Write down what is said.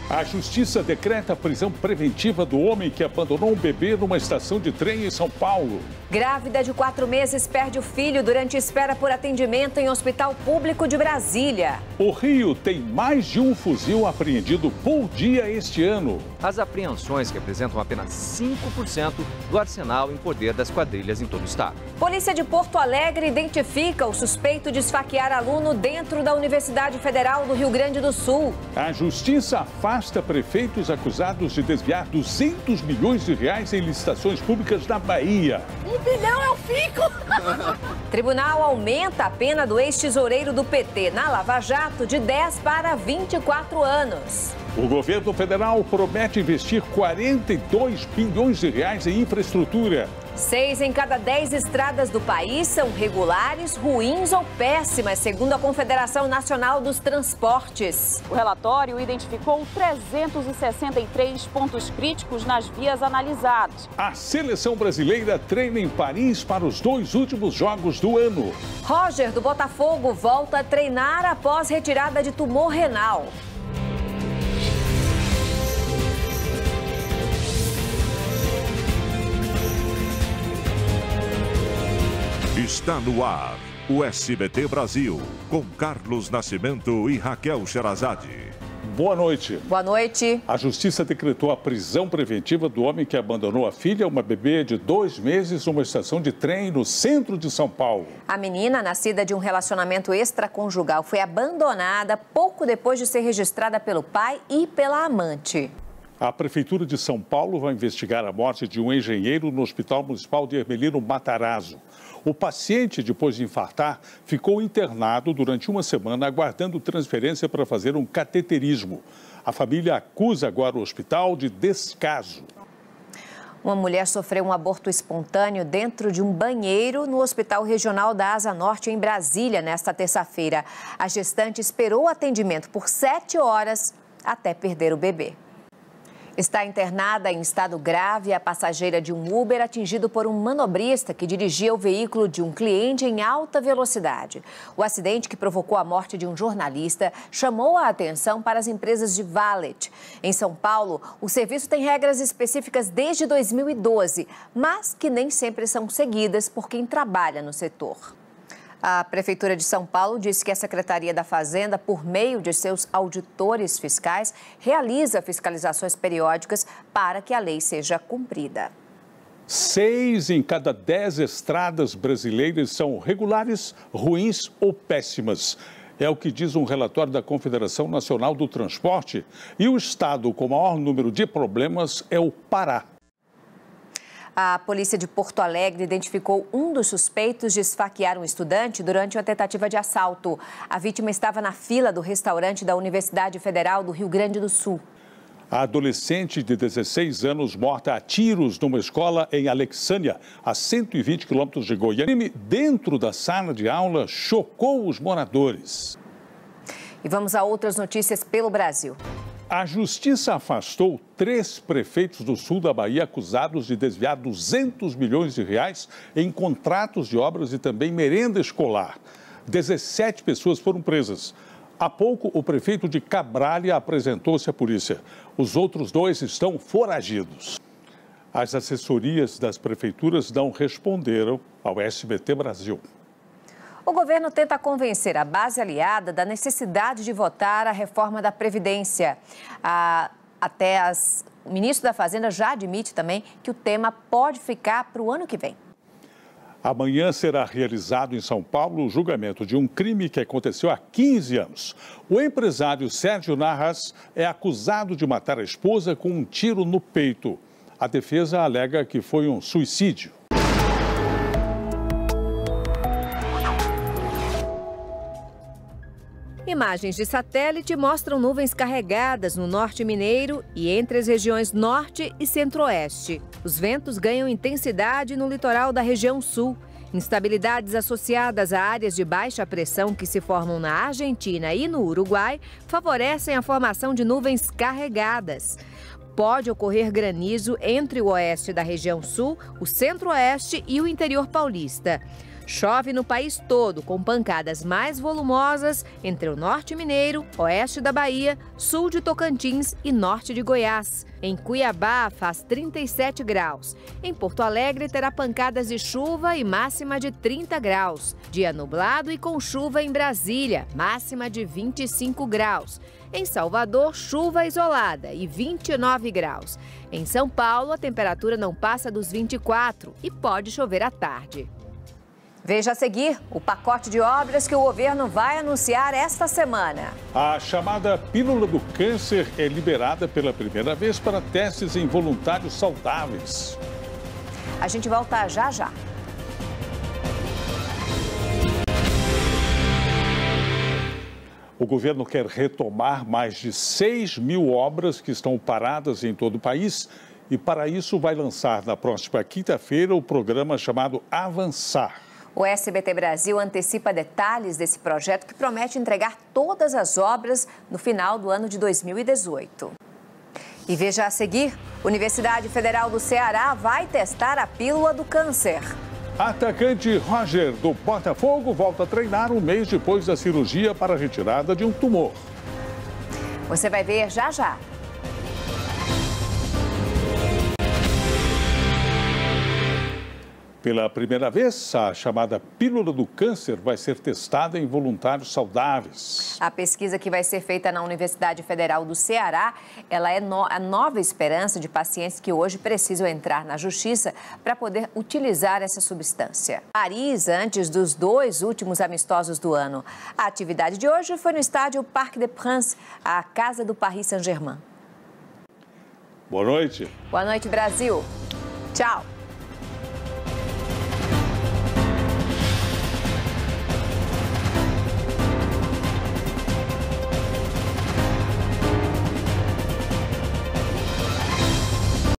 A justiça decreta a prisão preventiva do homem que abandonou um bebê numa estação de trem em São Paulo. Grávida de 4 meses perde o filho durante espera por atendimento em hospital público de Brasília. O Rio tem mais de um fuzil apreendido por dia este ano. As apreensões representam apenas 5% do arsenal em poder das quadrilhas em todo o estado. Polícia de Porto Alegre identifica o suspeito de esfaquear aluno dentro da Universidade Federal do Rio Grande do Sul. A justiça afasta prefeitos acusados de desviar 200 milhões de reais em licitações públicas na Bahia. 1 bilhão eu fico! Tribunal aumenta a pena do ex-tesoureiro do PT na Lava Jato de 10 para 24 anos. O governo federal promete investir 42 bilhões de reais em infraestrutura. 6 em cada 10 estradas do país são regulares, ruins ou péssimas, segundo a Confederação Nacional dos Transportes. O relatório identificou 363 pontos críticos nas vias analisadas. A seleção brasileira treina em Paris para os 2 últimos jogos do ano. Roger, do Botafogo, volta a treinar após retirada de tumor renal. Está no ar, o SBT Brasil, com Carlos Nascimento e Raquel Sherazade. Boa noite. Boa noite. A justiça decretou a prisão preventiva do homem que abandonou a filha, uma bebê de 2 meses, numa estação de trem no centro de São Paulo. A menina, nascida de um relacionamento extraconjugal, foi abandonada pouco depois de ser registrada pelo pai e pela amante. A Prefeitura de São Paulo vai investigar a morte de um engenheiro no Hospital Municipal de Hermelino Matarazzo. O paciente, depois de infartar, ficou internado durante uma semana aguardando transferência para fazer um cateterismo. A família acusa agora o hospital de descaso. Uma mulher sofreu um aborto espontâneo dentro de um banheiro no Hospital Regional da Asa Norte, em Brasília, nesta terça-feira. A gestante esperou o atendimento por 7 horas até perder o bebê. Está internada em estado grave a passageira de um Uber atingido por um manobrista que dirigia o veículo de um cliente em alta velocidade. O acidente, que provocou a morte de um jornalista, chamou a atenção para as empresas de valet. Em São Paulo, o serviço tem regras específicas desde 2012, mas que nem sempre são seguidas por quem trabalha no setor. A Prefeitura de São Paulo disse que a Secretaria da Fazenda, por meio de seus auditores fiscais, realiza fiscalizações periódicas para que a lei seja cumprida. 6 em cada 10 estradas brasileiras são regulares, ruins ou péssimas. É o que diz um relatório da Confederação Nacional do Transporte. E o estado com o maior número de problemas é o Pará. A polícia de Porto Alegre identificou um dos suspeitos de esfaquear um estudante durante uma tentativa de assalto. A vítima estava na fila do restaurante da Universidade Federal do Rio Grande do Sul. A adolescente de 16 anos morta a tiros numa escola em Alexânia, a 120 quilômetros de Goiânia, dentro da sala de aula, chocou os moradores. E vamos a outras notícias pelo Brasil. A justiça afastou 3 prefeitos do sul da Bahia acusados de desviar 200 milhões de reais em contratos de obras e também merenda escolar. 17 pessoas foram presas. Há pouco, o prefeito de Cabralha apresentou-se à polícia. Os outros 2 estão foragidos. As assessorias das prefeituras não responderam ao SBT Brasil. O governo tenta convencer a base aliada da necessidade de votar a reforma da Previdência. O ministro da Fazenda já admite também que o tema pode ficar para o ano que vem. Amanhã será realizado em São Paulo o julgamento de um crime que aconteceu há 15 anos. O empresário Sérgio Narras é acusado de matar a esposa com um tiro no peito. A defesa alega que foi um suicídio. Imagens de satélite mostram nuvens carregadas no norte mineiro e entre as regiões norte e centro-oeste. Os ventos ganham intensidade no litoral da região sul. Instabilidades associadas a áreas de baixa pressão que se formam na Argentina e no Uruguai favorecem a formação de nuvens carregadas. Pode ocorrer granizo entre o oeste da região sul, o centro-oeste e o interior paulista. Chove no país todo, com pancadas mais volumosas entre o norte mineiro, oeste da Bahia, sul de Tocantins e norte de Goiás. Em Cuiabá, faz 37 graus. Em Porto Alegre, terá pancadas de chuva e máxima de 30 graus. Dia nublado e com chuva em Brasília, máxima de 25 graus. Em Salvador, chuva isolada e 29 graus. Em São Paulo, a temperatura não passa dos 24 e pode chover à tarde. Veja a seguir o pacote de obras que o governo vai anunciar esta semana. A chamada pílula do câncer é liberada pela primeira vez para testes em voluntários saudáveis. A gente volta já já. O governo quer retomar mais de 6 mil obras que estão paradas em todo o país e, para isso, vai lançar na próxima quinta-feira o programa chamado Avançar. O SBT Brasil antecipa detalhes desse projeto que promete entregar todas as obras no final do ano de 2018. E veja a seguir, Universidade Federal do Ceará vai testar a pílula do câncer. Atacante Roger, do Botafogo, volta a treinar um mês depois da cirurgia para a retirada de um tumor. Você vai ver já já. Pela primeira vez, a chamada pílula do câncer vai ser testada em voluntários saudáveis. A pesquisa que vai ser feita na Universidade Federal do Ceará, ela é a nova esperança de pacientes que hoje precisam entrar na justiça para poder utilizar essa substância. Paris, antes dos 2 últimos amistosos do ano. A atividade de hoje foi no estádio Parc des Princes, a casa do Paris Saint-Germain. Boa noite. Boa noite, Brasil. Tchau.